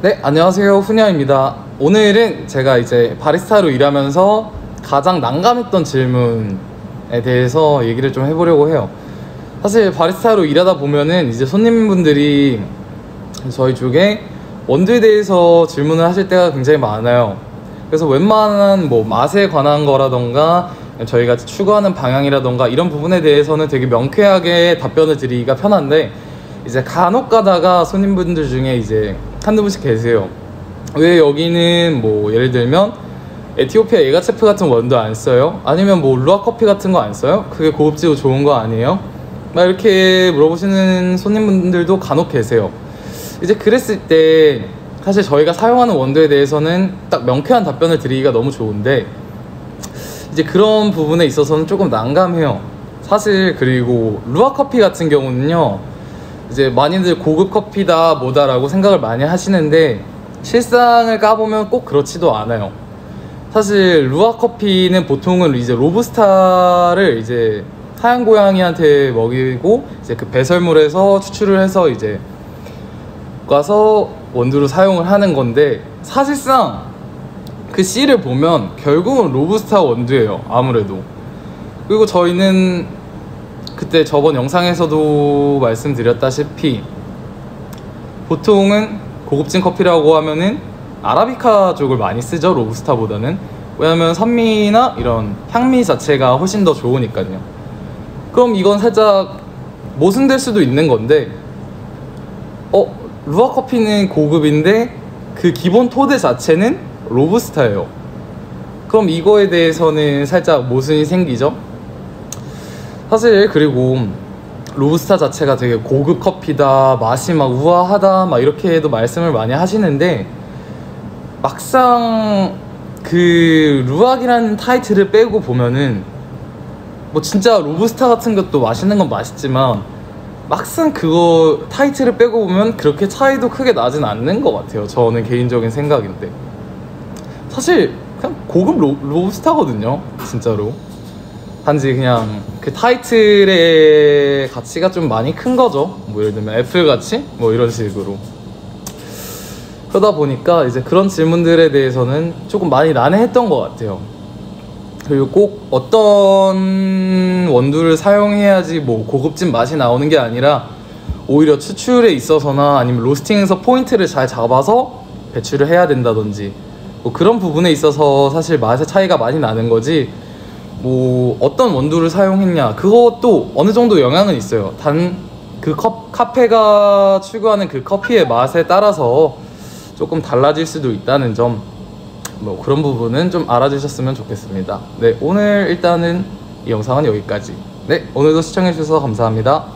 네, 안녕하세요. 훈야입니다. 오늘은 제가 이제 바리스타로 일하면서 가장 난감했던 질문에 대해서 얘기를 좀 해보려고 해요. 사실 바리스타로 일하다 보면은 이제 손님분들이 저희 쪽에 원두에 대해서 질문을 하실 때가 굉장히 많아요. 그래서 웬만한 뭐 맛에 관한 거라던가 저희가 추구하는 방향이라던가 이런 부분에 대해서는 되게 명쾌하게 답변을 드리기가 편한데, 이제 간혹 가다가 손님분들 중에 이제 한두 분씩 계세요. 왜 여기는 뭐 예를 들면 에티오피아 예가체프 같은 원두 안 써요? 아니면 뭐 루아 커피 같은 거 안 써요? 그게 고급지고 좋은 거 아니에요? 막 이렇게 물어보시는 손님분들도 간혹 계세요. 이제 그랬을 때 사실 저희가 사용하는 원두에 대해서는 딱 명쾌한 답변을 드리기가 너무 좋은데, 이제 그런 부분에 있어서는 조금 난감해요. 사실 그리고 루아 커피 같은 경우는요, 이제 많이들 고급 커피다 뭐다라고 생각을 많이 하시는데 실상을 까보면 꼭 그렇지도 않아요. 사실 루아 커피는 보통은 이제 로부스타를 이제 하얀 고양이한테 먹이고 이제 그 배설물에서 추출을 해서 이제 가서 원두로 사용을 하는 건데, 사실상 그 씨를 보면 결국은 로부스타 원두예요, 아무래도. 그리고 저희는 그때 저번 영상에서도 말씀드렸다시피 보통은 고급진 커피라고 하면은 아라비카 쪽을 많이 쓰죠, 로부스타보다는. 왜냐면 산미나 이런 향미 자체가 훨씬 더 좋으니까요. 그럼 이건 살짝 모순될 수도 있는 건데, 루아 커피는 고급인데 그 기본 토대 자체는 로부스타예요. 그럼 이거에 대해서는 살짝 모순이 생기죠. 사실 그리고 로부스타 자체가 되게 고급 커피다, 맛이 막 우아하다 막 이렇게도 말씀을 많이 하시는데, 막상 그 루악이라는 타이틀을 빼고 보면은 뭐 진짜 로부스타 같은 것도 맛있는 건 맛있지만 막상 그거 타이틀을 빼고 보면 그렇게 차이도 크게 나진 않는 것 같아요. 저는 개인적인 생각인데 사실 그냥 고급 로부스타거든요, 진짜로. 단지 그냥 그 타이틀의 가치가 좀 많이 큰 거죠. 뭐 예를 들면 애플 가치? 뭐 이런 식으로. 그러다 보니까 이제 그런 질문들에 대해서는 조금 많이 난해했던 것 같아요. 그리고 꼭 어떤 원두를 사용해야지 뭐 고급진 맛이 나오는 게 아니라 오히려 추출에 있어서나 아니면 로스팅에서 포인트를 잘 잡아서 배출을 해야 된다든지 뭐 그런 부분에 있어서 사실 맛의 차이가 많이 나는 거지, 뭐 어떤 원두를 사용했냐 그것도 어느 정도 영향은 있어요. 단 그 카페가 추구하는 그 커피의 맛에 따라서 조금 달라질 수도 있다는 점, 뭐 그런 부분은 좀 알아주셨으면 좋겠습니다. 네, 오늘 일단은 이 영상은 여기까지. 네, 오늘도 시청해주셔서 감사합니다.